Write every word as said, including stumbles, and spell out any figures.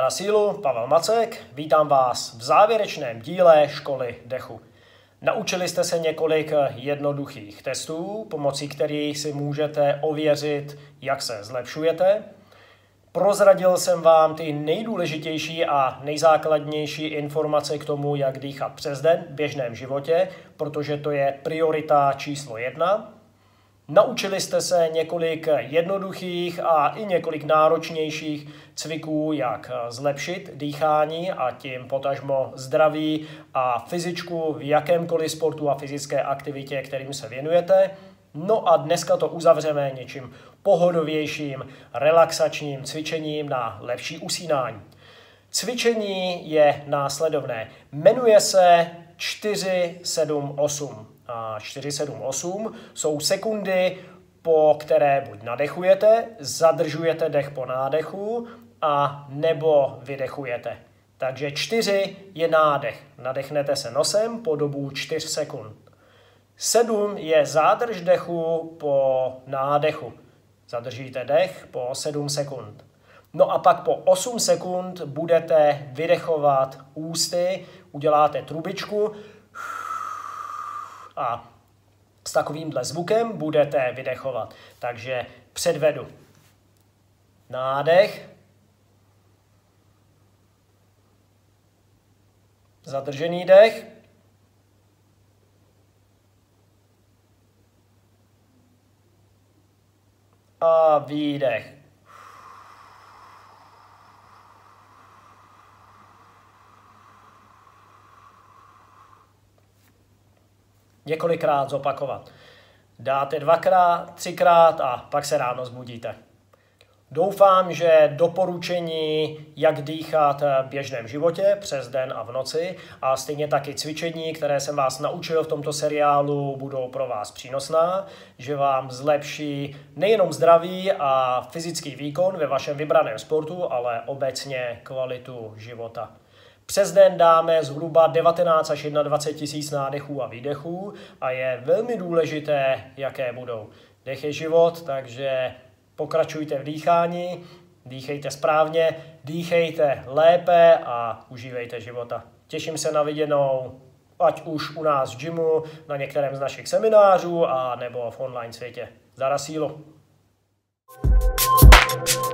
Zdar a sílu, Pavel Macek, vítám vás v závěrečném díle Školy dechu. Naučili jste se několik jednoduchých testů, pomocí kterých si můžete ověřit, jak se zlepšujete. Prozradil jsem vám ty nejdůležitější a nejzákladnější informace k tomu, jak dýchat přes den v běžném životě, protože to je priorita číslo jedna. Naučili jste se několik jednoduchých a i několik náročnějších cviků, jak zlepšit dýchání a tím potažmo zdraví a fyzičku v jakémkoliv sportu a fyzické aktivitě, kterým se věnujete. No a dneska to uzavřeme něčím pohodovějším, relaxačním cvičením na lepší usínání. Cvičení je následovné. Jmenuje se čtyři sedm osm. A čtyři sedm osm jsou sekundy, po které buď nadechujete, zadržujete dech po nádechu a nebo vydechujete. Takže čtyři je nádech. Nadechnete se nosem po dobu čtyř sekund. sedm je zádrž dechu po nádechu. Zadržíte dech po sedm sekund. No a pak po osm sekund budete vydechovat ústy, uděláte trubičku a s takovýmhle zvukem budete vydechovat. Takže předvedu. Nádech. Zadržený dech. A výdech. Několikrát zopakovat. Dáte dvakrát, třikrát a pak se ráno zbudíte. Doufám, že doporučení, jak dýchat v běžném životě přes den a v noci a stejně taky cvičení, které jsem vás naučil v tomto seriálu, budou pro vás přínosná, že vám zlepší nejenom zdraví a fyzický výkon ve vašem vybraném sportu, ale obecně kvalitu života. Přes den dáme zhruba devatenáct až dvacet jedna tisíc nádechů a výdechů a je velmi důležité, jaké budou. Dech je život, takže pokračujte v dýchání, dýchejte správně, dýchejte lépe a užívejte života. Těším se na viděnou, ať už u nás v gymu, na některém z našich seminářů a nebo v online světě. Zdar a sílu.